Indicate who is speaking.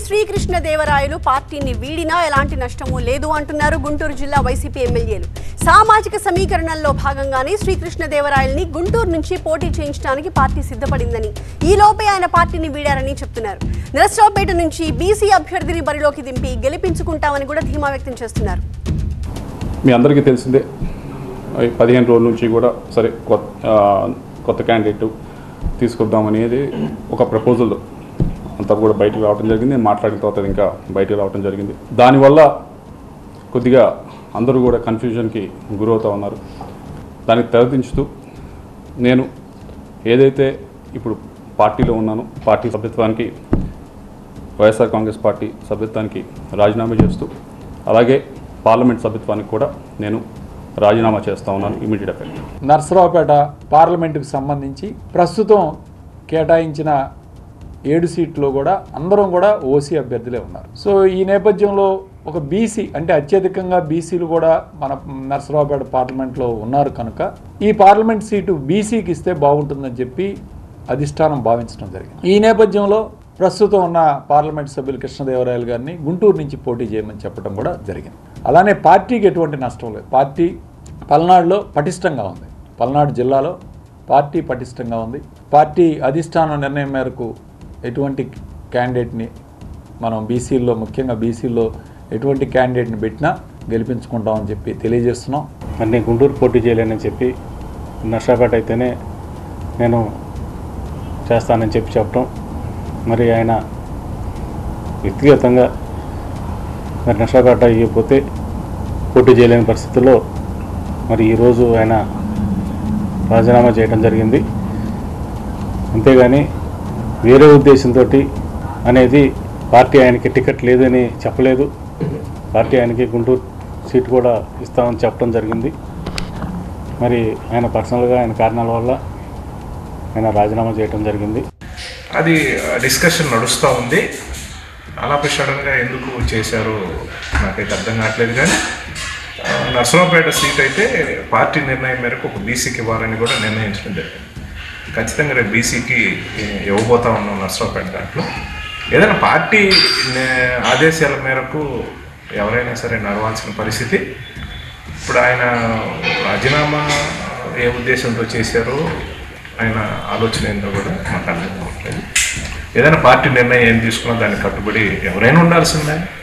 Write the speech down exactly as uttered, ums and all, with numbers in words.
Speaker 1: శ్రీకృష్ణదేవరాయలు పార్టీని వీడినా ఎలాంటి నష్టమూ లేదు అంటున్నారు గుంటూరు జిల్లా వైసీపీ ఎమ్మెల్యేలు. సామాజిక సమీకరణంలో భాగంగానే శ్రీకృష్ణదేవరాయల్ని గుంటూరు నుంచి పోటీ చేయించడానికి పార్టీ సిద్ధపడిందని, ఈ లోపే ఆయన పార్టీని వీడారని చెప్తున్నారు. నరసరావుపేట నుంచి బీసీ అభ్యర్థిని బరిలోకి దింపి గెలిపించుకుంటామని కూడా ధీమా వ్యక్తం చేస్తున్నారు.
Speaker 2: మీ అందరికీ తెలిసిందే, పదిహేను రోజుల నుంచి కూడా సరే కొత్త క్యాండిడేట్ తీసుకొద్దామనేది ఒక ప్రపోజల్ అంతా కూడా బయటకు రావడం జరిగింది. మాట్లాడిన తర్వాత ఇంకా బయటకు రావడం జరిగింది. దానివల్ల కొద్దిగా అందరూ కూడా కన్ఫ్యూజన్కి గురవుతూ ఉన్నారు. దానికి తెరదించుతూ నేను ఏదైతే ఇప్పుడు పార్టీలో ఉన్నానో, పార్టీ సభ్యత్వానికి వైఎస్ఆర్ కాంగ్రెస్ పార్టీ సభ్యత్వానికి రాజీనామా చేస్తూ, అలాగే పార్లమెంట్ సభ్యత్వానికి కూడా నేను రాజీనామా చేస్తూ ఉన్నాను ఇమీడియట్ ఎఫెక్ట్.
Speaker 3: నరసరావుపేట పార్లమెంటుకు సంబంధించి ప్రస్తుతం కేటాయించిన ఏడు సీట్లో కూడా అందరం కూడా ఓసీ అభ్యర్థులే ఉన్నారు. సో ఈ నేపథ్యంలో ఒక బీసీ అంటే అత్యధికంగా బీసీలు కూడా మన నరసరావుపేట పార్లమెంట్లో ఉన్నారు కనుక ఈ పార్లమెంట్ సీటు బీసీకి ఇస్తే బాగుంటుందని చెప్పి అధిష్టానం భావించడం జరిగింది. ఈ నేపథ్యంలో ప్రస్తుతం ఉన్న పార్లమెంట్ సభ్యులు కృష్ణదేవరాయలు గారిని గుంటూరు నుంచి పోటీ చేయమని చెప్పడం కూడా జరిగింది. అలానే పార్టీకి ఎటువంటి నష్టం లేదు. పార్టీ పల్నాడులో పటిష్టంగా ఉంది. పల్నాడు జిల్లాలో పార్టీ పటిష్టంగా ఉంది. పార్టీ అధిష్టానం నిర్ణయం మేరకు ఎటువంటి క్యాండిడేట్ని మనం బీసీల్లో, ముఖ్యంగా బీసీల్లో ఎటువంటి క్యాండిడేట్ని పెట్టినా గెలిపించుకుంటామని చెప్పి తెలియజేస్తున్నాం.
Speaker 4: మరి నేను గుంటూరు పోటీ చేయలేనని చెప్పి నర్సరావుపేట అయితేనే నేను చేస్తానని చెప్పి చెప్పడం, మరి ఆయన వ్యక్తిగతంగా మరి నర్సరావుపేట అయిపోతే పోటీ చేయలేని పరిస్థితుల్లో మరి ఈరోజు ఆయన రాజీనామా చేయడం జరిగింది. అంతేగాని వేరే ఉద్దేశంతో అనేది పార్టీ ఆయనకి టికెట్ లేదని చెప్పలేదు. పార్టీ ఆయనకి గుంటూరు సీట్ కూడా ఇస్తామని చెప్పడం జరిగింది. మరి ఆయన పర్సనల్గా ఆయన కారణాల వల్ల ఆయన రాజీనామా చేయడం జరిగింది.
Speaker 5: అది డిస్కషన్ నడుస్తూ ఉంది. అలా సడన్గా ఎందుకు చేశారో నాకైతే అర్థం కావట్లేదు. కానీ నరసరావుపేట సీట్ అయితే పార్టీ నిర్ణయం మేరకు ఒక బీసీకి ఇవ్వాలని కూడా నిర్ణయించడం జరిగింది. ఖచ్చితంగా రేపు బీసీకి ఇవ్వబోతా ఉన్నాం నరసరావుపేట. దాంట్లో ఏదైనా పార్టీ ఆదేశాల మేరకు ఎవరైనా సరే నడవాల్సిన పరిస్థితి. ఇప్పుడు ఆయన రాజీనామా ఏ ఉద్దేశంతో చేశారో, ఆయన ఆలోచన ఏందో కూడా మాకు అర్థం కావట్లేదు. ఏదైనా పార్టీ నిర్ణయం ఏం తీసుకున్నా దానికి కట్టుబడి ఎవరైనా ఉండాల్సిందే.